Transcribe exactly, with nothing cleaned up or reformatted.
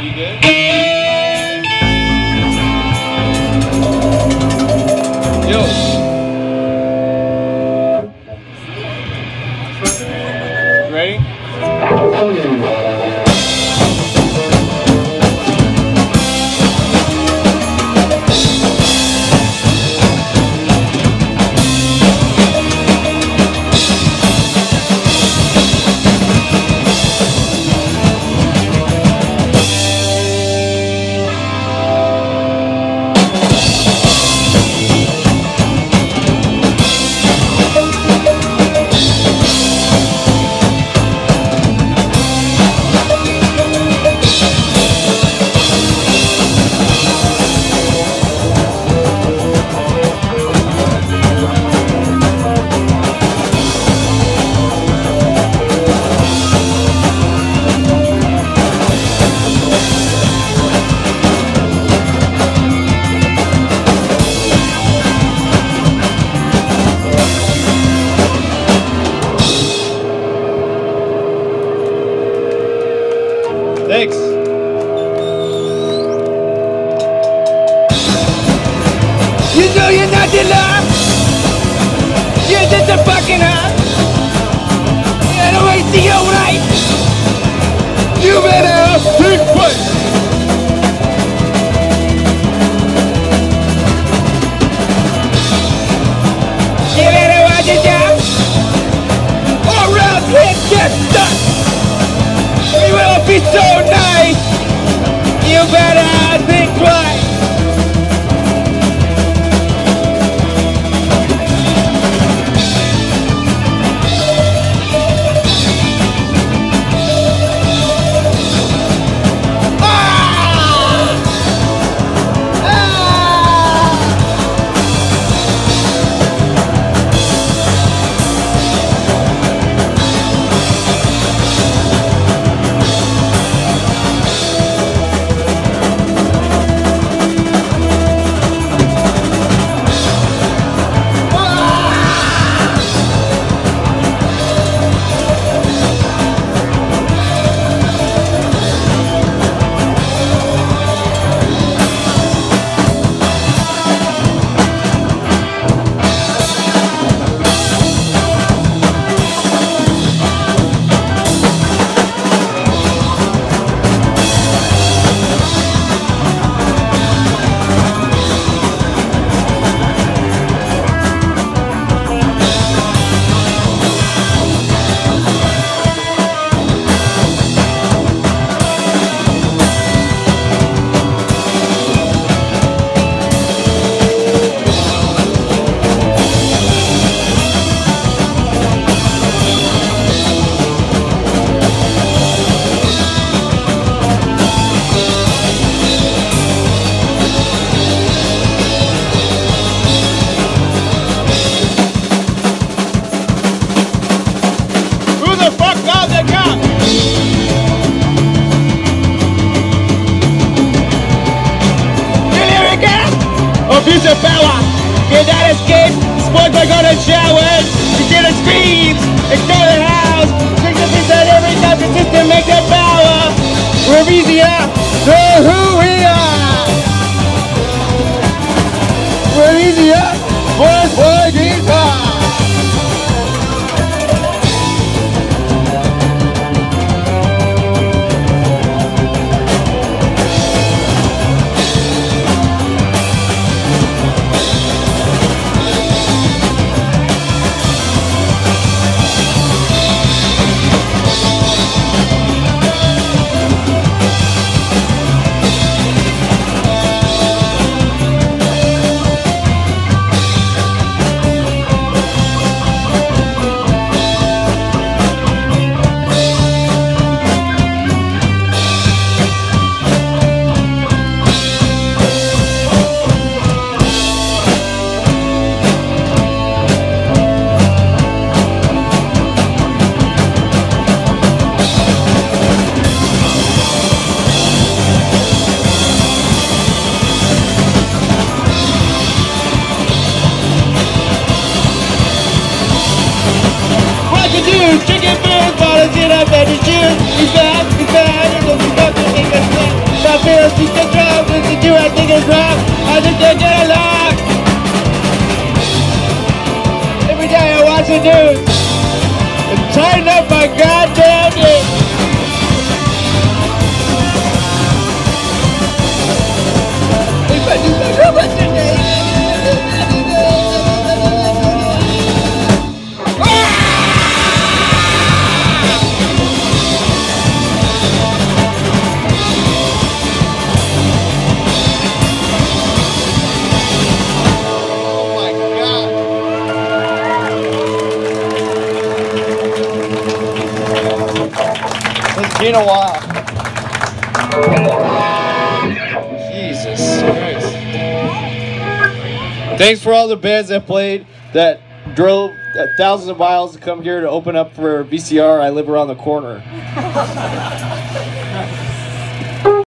you good? Yo. Ready? Thanks. You know you're not in love. You're just a fucking up. And always see your right. You better think twice. You better watch your job, or else it gets stuck. We will be so nice. You better think twice. Abuse of power, cannot escape, spoiled by golden showers. You get a screams, ignore the house. Sicknesses that every time the system make that power. We're easier, know who we are. We're easier, boys, boy, guitar. Chicken food, bottles in a bed, he's bad, he's bad, he's bad, he's bad, he's bad, he's bad. been a while. Jesus Christ. Thanks for all the bands that played, that drove thousands of miles to come here to open up for V C R. I live around the corner.